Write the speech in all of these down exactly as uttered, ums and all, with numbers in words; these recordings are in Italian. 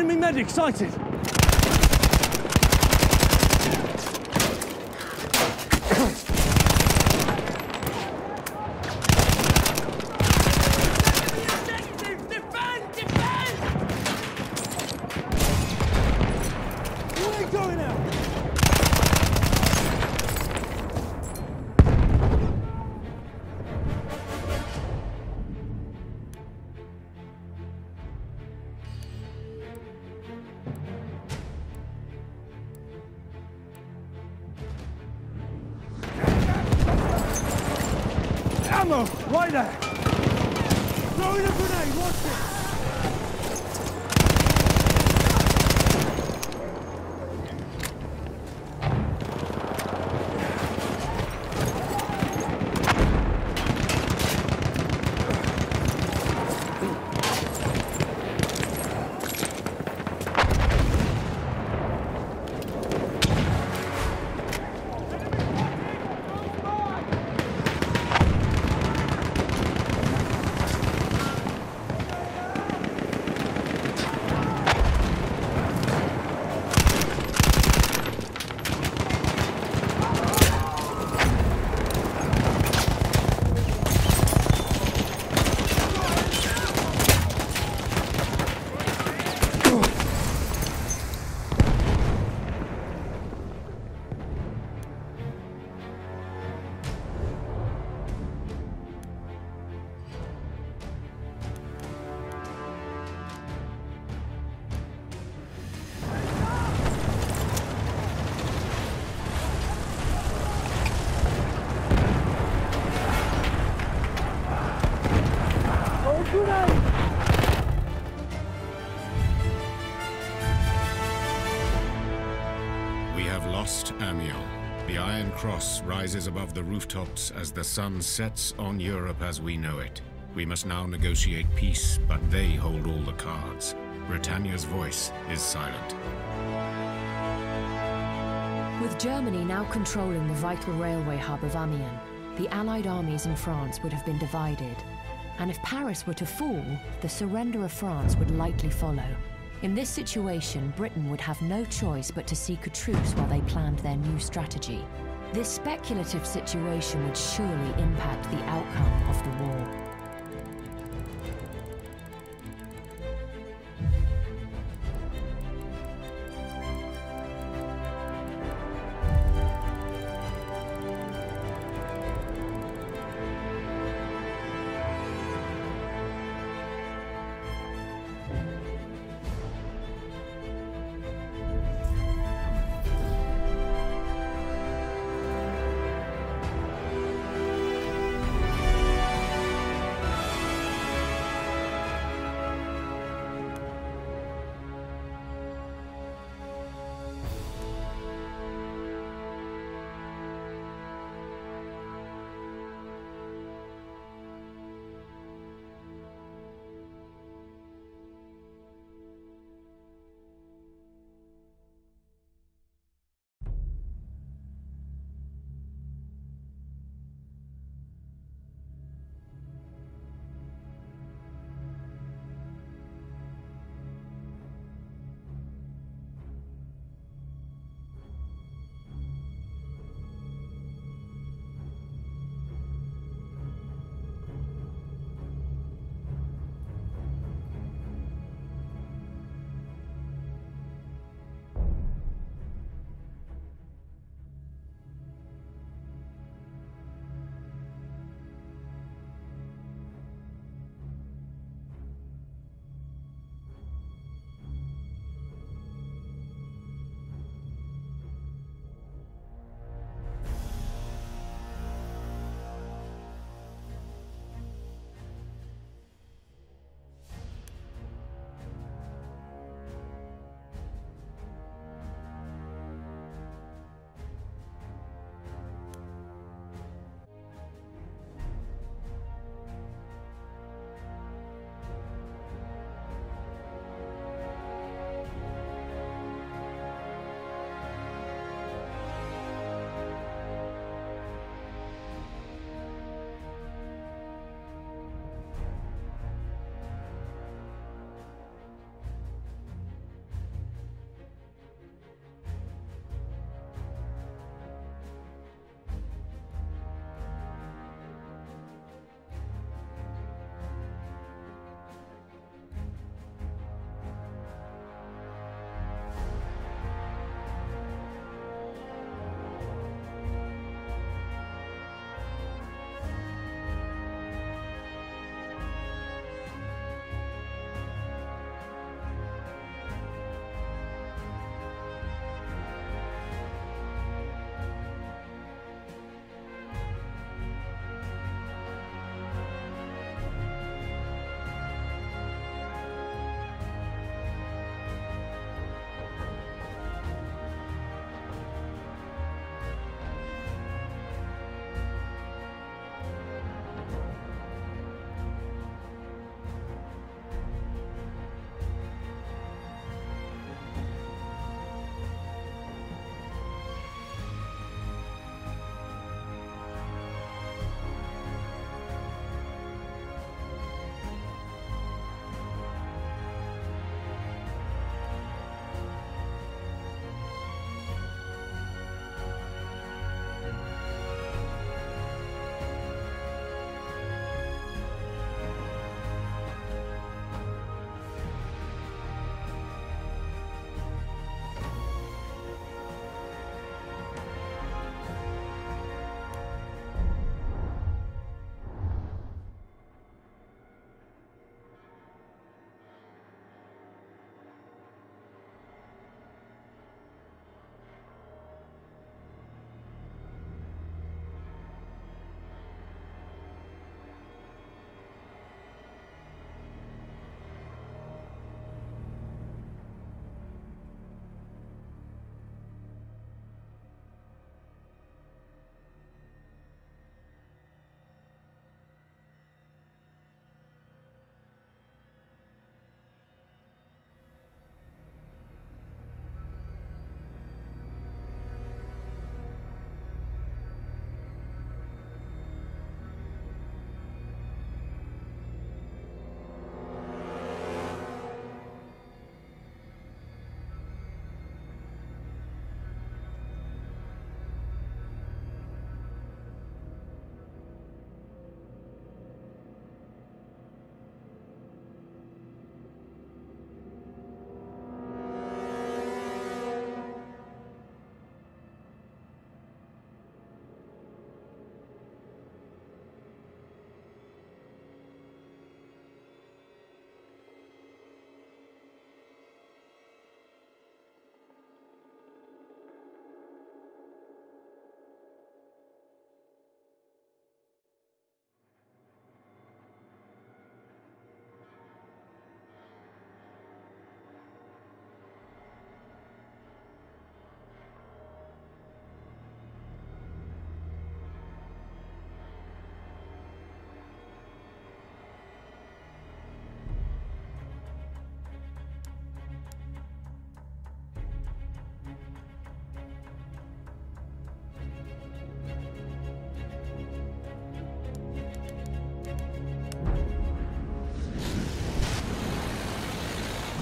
Enemy medic sighted! Ammo! Right there! Throwing a grenade! Watch it! Amiens. The Iron Cross rises above the rooftops as the sun sets on Europe as we know it. We must now negotiate peace, but they hold all the cards. Britannia's voice is silent. With Germany now controlling the vital railway hub of Amiens, the Allied armies in France would have been divided. And if Paris were to fall, the surrender of France would likely follow. In this situation, Britain would have no choice but to seek a truce while they planned their new strategy. This speculative situation would surely impact the outcome of the war.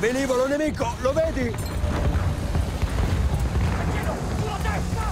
Velivolo nemico, lo vedi? Sulla destra!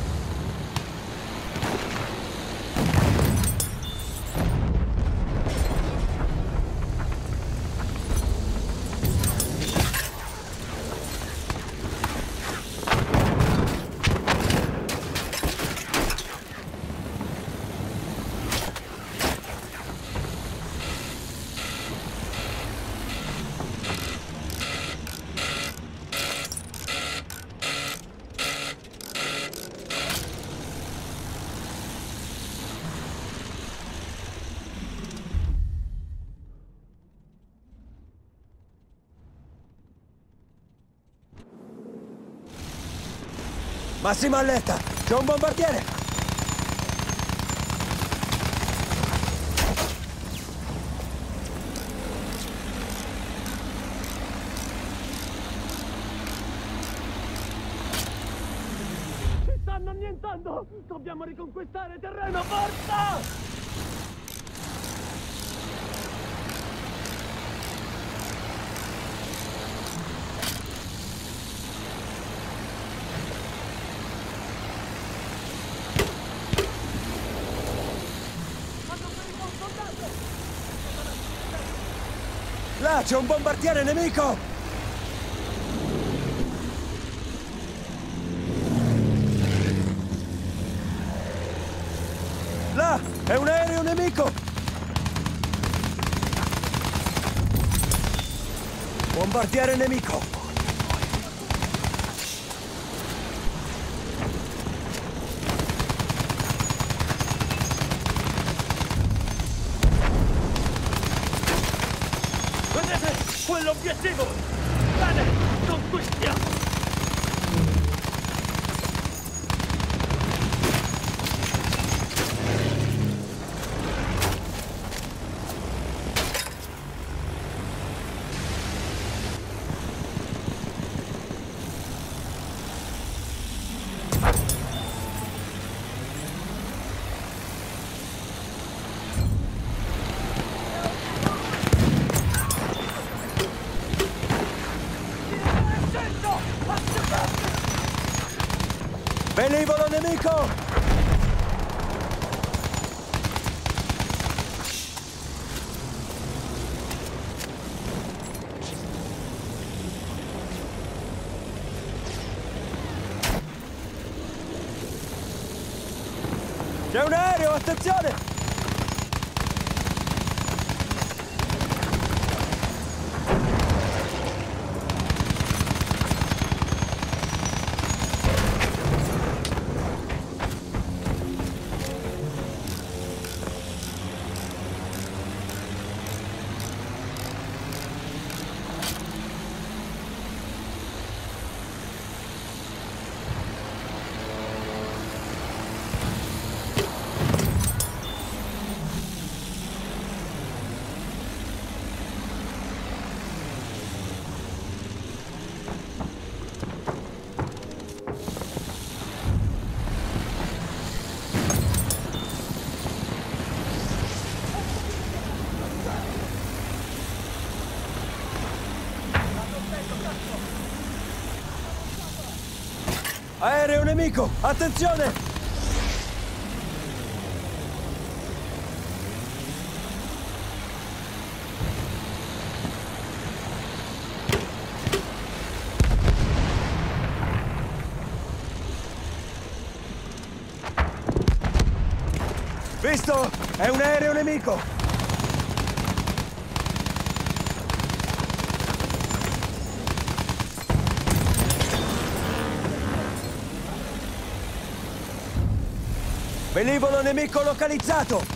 Massima allerta! C'è un bombardiere! Ci stanno annientando! Dobbiamo riconquistare terreno, forza! Là, c'è un bombardiere nemico! Là, è un aereo nemico! Bombardiere nemico! Vedete? Quell'obiettivo! Bene, conquistiamo! Velivolo nemico! C'è un aereo, attenzione! Aereo nemico! Attenzione! Visto? È un aereo nemico! Velivolo nemico localizzato!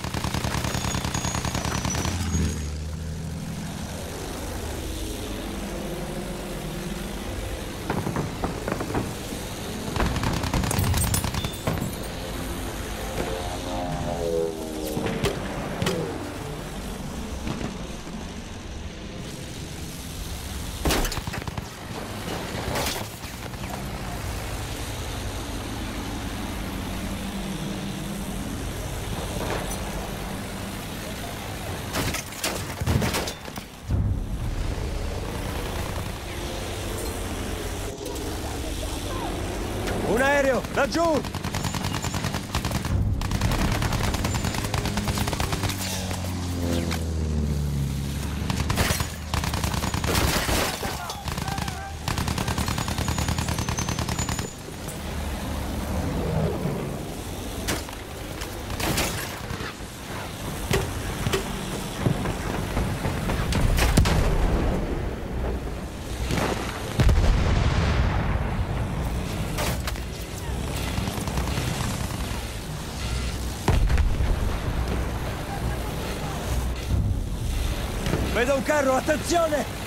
Un aereo, laggiù! Vedo un carro, attenzione!